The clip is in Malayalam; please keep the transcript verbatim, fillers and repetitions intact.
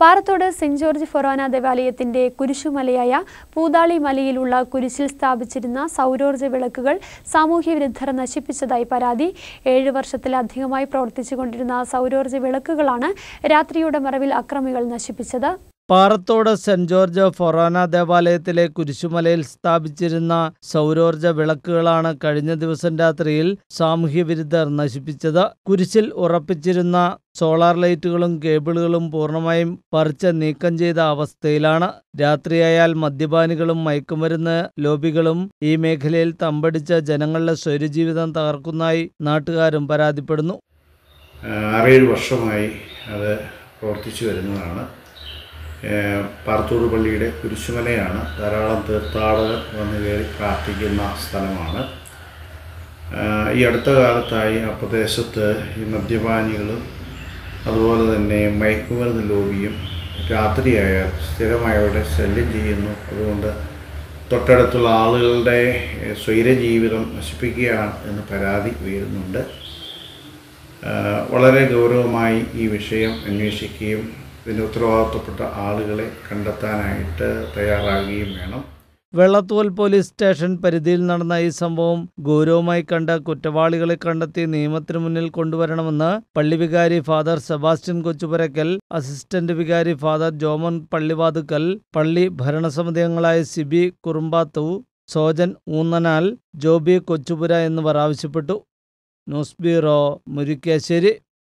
പാറത്തോട് സെന്റ് ജോർജ് ഫൊറോന ദേവാലയത്തിന്റെ കുരിശുമലയായ പൂതാളി മലയിലുള്ള കുരിശിൽ സ്ഥാപിച്ചിരുന്ന സൗരോർജ്ജ വിളക്കുകൾ സാമൂഹ്യവിരുദ്ധർ നശിപ്പിച്ചതായി പരാതി. ഏഴ് വർഷത്തിലധികമായി പ്രവർത്തിച്ചുകൊണ്ടിരുന്ന സൗരോർജ്ജ വിളക്കുകളാണ് രാത്രിയുടെ മറവിൽ അക്രമികൾ നശിപ്പിച്ചത്. പാറത്തോട് സെന്റ് ജോർജ് ഫൊറോന ദേവാലയത്തിലെ കുരിശുമലയിൽ സ്ഥാപിച്ചിരുന്ന സൗരോർജ്ജ വിളക്കുകളാണ് കഴിഞ്ഞ ദിവസം രാത്രിയിൽ സാമൂഹ്യവിരുദ്ധർ നശിപ്പിച്ചത്. കുരിശിൽ ഉറപ്പിച്ചിരുന്ന സോളാർ ലൈറ്റുകളും കേബിളുകളും പൂർണ്ണമായും പറിച്ച് നീക്കം ചെയ്ത അവസ്ഥയിലാണ്. രാത്രിയായാൽ മദ്യപാനികളും മയക്കുമരുന്ന് ലോബികളും ഈ മേഖലയിൽ തമ്പടിച്ച ജനങ്ങളുടെ സ്വൈരജീവിതം തകർക്കുന്നതായി നാട്ടുകാരും പരാതിപ്പെടുന്നു. ആറേഴ് വർഷമായി അത് പ്രവർത്തിച്ചു വരുന്നതാണ്. പാറത്തോട് പള്ളിയുടെ കുരിശുമലയാണ്. ധാരാളം തീർത്ഥാടകർ വന്ന് കയറി പ്രാർത്ഥിക്കുന്ന സ്ഥലമാണ്. ഈ അടുത്ത കാലത്തായി ആ പ്രദേശത്ത് ഈ മദ്യപാനികളും അതുപോലെ തന്നെ മയക്കുമരുന്ന് ലോബിയും രാത്രിയായാൽ സ്ഥിരമായി അവിടെ ശല്യം ചെയ്യുന്നു. അതുകൊണ്ട് തൊട്ടടുത്തുള്ള ആളുകളുടെ സ്വൈരജീവിതം നശിപ്പിക്കുകയാണ് എന്ന് പരാതി ഉയരുന്നുണ്ട്. വളരെ ഗൗരവമായി ഈ വിഷയം അന്വേഷിക്കുകയും ഇതിൻ്റെ ഉത്തരവാദിത്തപ്പെട്ട ആളുകളെ കണ്ടെത്താനായിട്ട് തയ്യാറാകുകയും വേണം. വെള്ളത്തോൽ പോലീസ് സ്റ്റേഷൻ പരിധിയിൽ നടന്ന ഈ സംഭവം ഗൗരവമായി കണ്ട കുറ്റവാളികളെ കണ്ടെത്തി നിയമത്തിന് മുന്നിൽ കൊണ്ടുവരണമെന്ന് പള്ളി വികാരി ഫാദർ സെബാസ്റ്റ്യൻ കൊച്ചുപുരയ്ക്കൽ, അസിസ്റ്റന്റ് വികാരി ഫാദർ ജോമൻ പള്ളിവാതുക്കൽ, പള്ളി ഭരണസമിതി അംഗങ്ങളായ സിബി കുറുമ്പാത്തു, സോജൻ ഊന്നനാൽ, ജോബി കൊച്ചുപുര എന്നിവർ ആവശ്യപ്പെട്ടു. News bureau, Murickassery.